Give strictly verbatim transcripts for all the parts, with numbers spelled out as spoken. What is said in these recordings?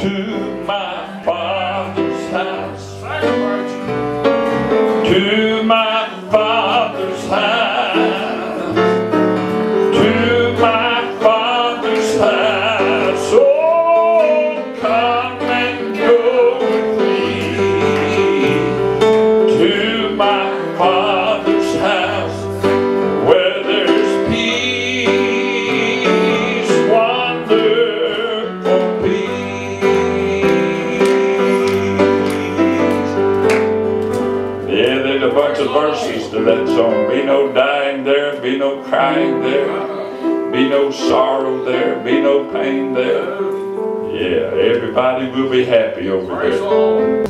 to my Father's house, to my Father's house, to my Father's house. Oh, come and go with me to my Father's house, where there's peace, wonderful peace. Yeah, there's a bunch of verses to that song. Be no dying there, be no crying there, be no sorrow there, be no pain there. Yeah, everybody will be happy over there.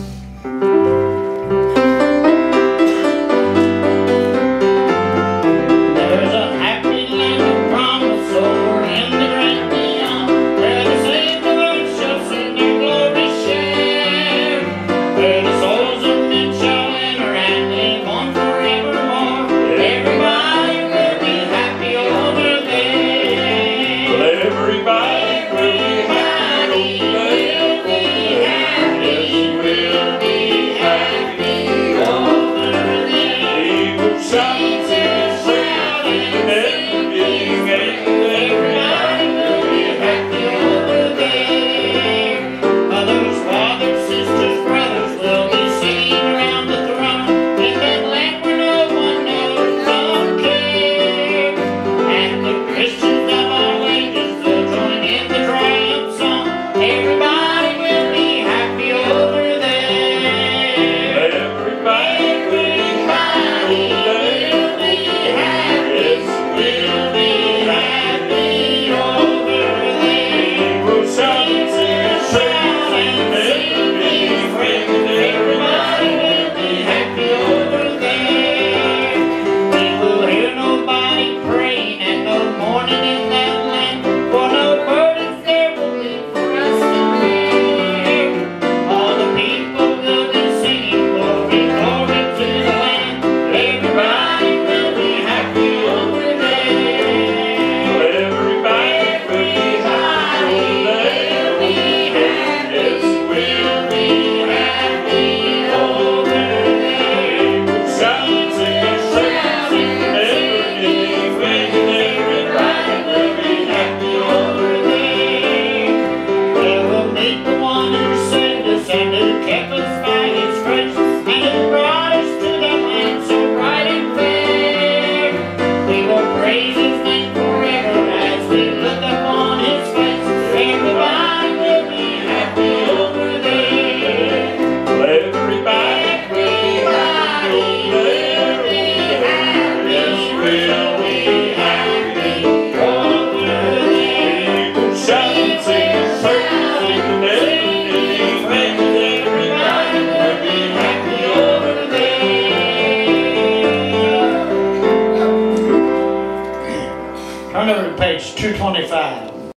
Turn over to page two twenty-five.